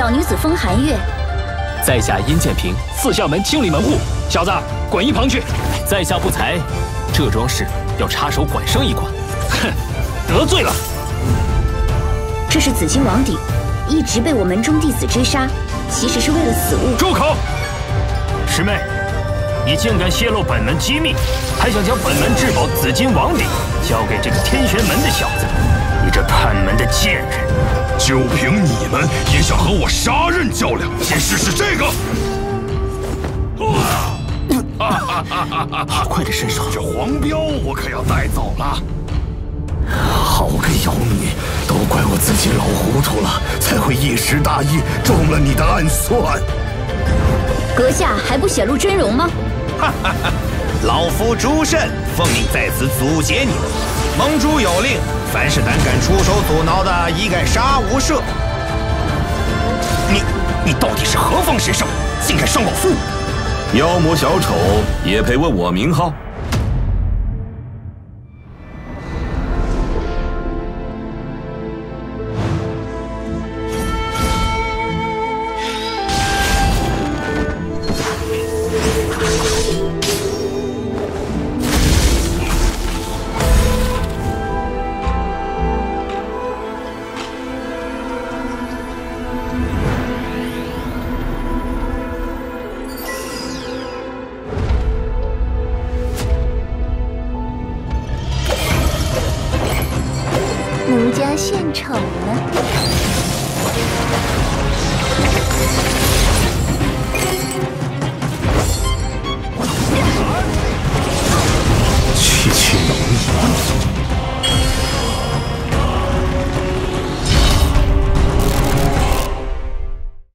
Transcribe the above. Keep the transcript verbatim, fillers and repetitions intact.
小女子风寒月。 在下殷建平， 四校门清理门户。小子，滚一旁去！ 在下不才，这桩事要插手管生一管。 哼，得罪了。 这是紫金王鼎，一直被我门中弟子追杀，其实是为了此物。 住口！师妹，你竟敢泄露本门机密，还想将本门至宝紫金王鼎交给这个天玄门的小子，你这叛门的贱人！ 就凭你们也想和我杀人较量？先试试这个！ 好快的身手！ 这黄标我可要带走了。 好个妖女！都怪我自己老糊涂了，才会一时大意中了你的暗算。 阁下还不显露真容吗？ 哈哈哈！老夫朱慎奉命在此阻截你们。盟主有令，凡是胆敢出手阻挠的，一概杀无赦。 你你到底是何方神圣，竟敢伤老夫？ 妖魔小丑也配问我名号？ 奴家献丑了。 区区